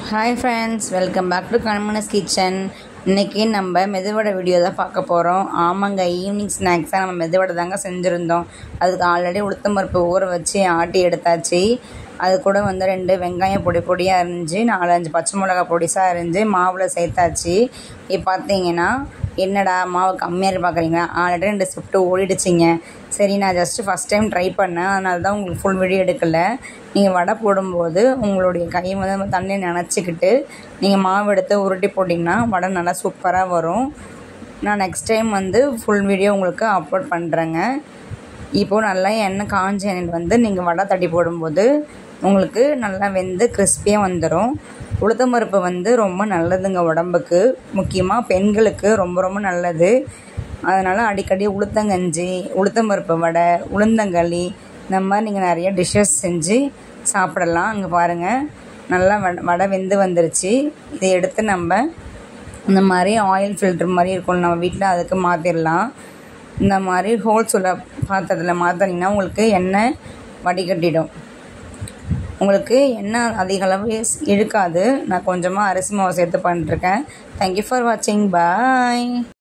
Hi friends, welcome back to கண்மனஸ் kitchen. இன்றைக்கி நம்ம மெதுவடை வீடியோ தான் பார்க்க போகிறோம். ஆமாங்க, ஈவினிங் ஸ்நாக்ஸாக நம்ம மெதுவடை தாங்க செஞ்சுருந்தோம். அதுக்கு ஆல்ரெடி உளுத்தம் பருப்பு ஊற வச்சு ஆட்டி எடுத்தாச்சு. அது கூட 2 வெங்காயம் பொடியாக இருந்துச்சு, 4-5 பச்சை மிளகா பொடிசாக இருந்துச்சு, மாவில் சேர்த்தாச்சு. இப்போ பார்த்தீங்கன்னா என்னடா மாவு கம்மியாக பார்க்குறீங்களா? ஆல்ரெடி 2 ஷிஃப்ட்டு ஓடிடுச்சிங்க. சரி, நான் ஜஸ்ட்டு ஃபஸ்ட் டைம் ட்ரை பண்ணேன், அதனால தான் உங்களுக்கு ஃபுல் வீடியோ எடுக்கலை. நீங்கள் வடை போடும்போது உங்களுடைய கையை தண்ணியை நனைச்சிக்கிட்டு நீங்கள் மாவு எடுத்து உருட்டி போட்டிங்கன்னா வடை நல்லா சூப்பராக வரும். நான் நெக்ஸ்ட் டைம் ஃபுல் வீடியோ உங்களுக்கு அப்லோட் பண்ணுறேங்க. இப்போது நல்லா எண்ணெய் காஞ்ச எண்ணெயில் நீங்கள் வடை தட்டி போடும்போது உங்களுக்கு நல்லா வெந்து கிறிஸ்பியாக வந்துடும். உளுத்தம் பருப்பு ரொம்ப நல்லதுங்க உடம்புக்கு, முக்கியமாக பெண்களுக்கு ரொம்ப ரொம்ப நல்லது. அதனால் அடிக்கடி உளுத்தங்கஞ்சி, உளுத்தம் பருப்பு வடை, உளுந்தங்களி இந்த மாதிரி நீங்கள் நிறைய டிஷ்ஷஸ் செஞ்சு சாப்பிடலாம். இங்கே பாருங்கள், நல்லா வடை வெந்து வந்துருச்சு. இதை எடுத்து நம்ம இந்த மாதிரி ஆயில் ஃபில்டர் மாதிரி இருக்கும் நம்ம வீட்டில், அதுக்கு மாற்றிடலாம். இந்த மாதிரி ஹோல்ஸ் உள்ள பாத்திரத்தில் மாற்றினீங்கன்னா உங்களுக்கு எண்ணெய் வடிகட்டிடும். உங்களுக்கு எண்ணெய் அதிக அளவு இழுக்காது. நான் கொஞ்சமாக அரிசி மாவு சேர்த்து பண்ணிட்டுருக்கேன். தேங்க்யூ ஃபார் வாட்சிங். பாய்.